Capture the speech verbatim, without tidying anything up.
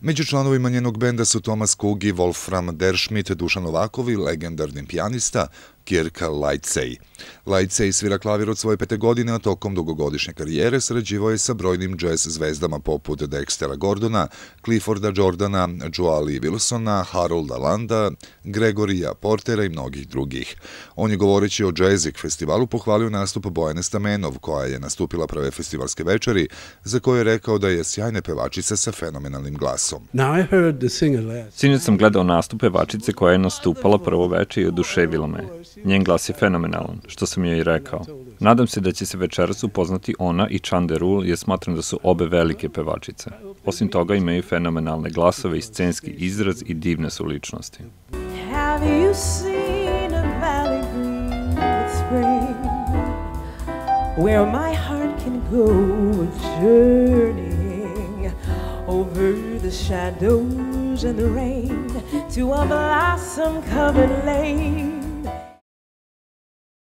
Među članovima njenog benda su Thomas Cook i Wolfram Der-Schmidt, Dušan Novakov i legendarni pijanista Kirk Lightsey. Lightsey svira klavir od svoje pete godine, a tokom dugogodišnje karijere sarađivao je sa brojnim džez zvezdama poput Dextera Gordona, Clifforda Jordana, Joa Lee Wilsona, Harolda Landa, Gregorija Portera i mnogih drugih. On je govoreći o Jazzik festivalu pohvalio nastup Bojane Stamenov, koja je nastupila prve festivalske večeri, za koje je rekao da je sjajna pevačica sa fenomenalnim glasom. Sinoć sam gledao nastup pevačice koja je nastupala prvo veče i oduševila me. Njen glas je fenomenalan, što sam joj i rekao. Nadam se da će se večeras upoznati ona i Chanderul, jer smatram da su obe velike pevačice. Osim toga imaju fenomenalne glasove i scenski izraz i divne su ličnosti. Have you seen a valley green with spring, where my heart can go journeying over the shadows and the rain to a blossom-covered lane?